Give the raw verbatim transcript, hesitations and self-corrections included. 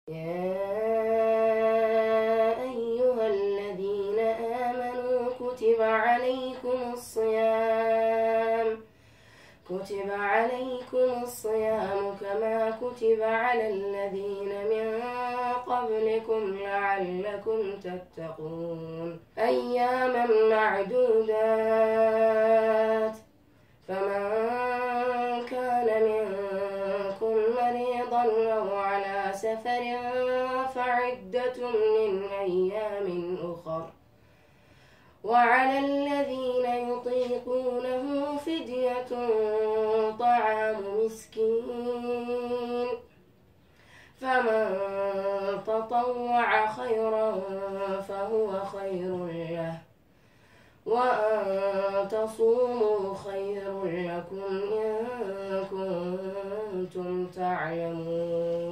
يا أيها الذين آمنوا كتب عليكم الصيام كتب عليكم الصيام كما كتب على الذين من قبلكم لعلكم تتقون أياما معدودات فمن كان منكم مريضا أو على سفر فعدة من أيام أخر وعلى الذين يطيقونه فدية طعام مسكين فمن تطوع خيرا فهو خير له وأن تصوموا خير لكم إن كنتم تعلمون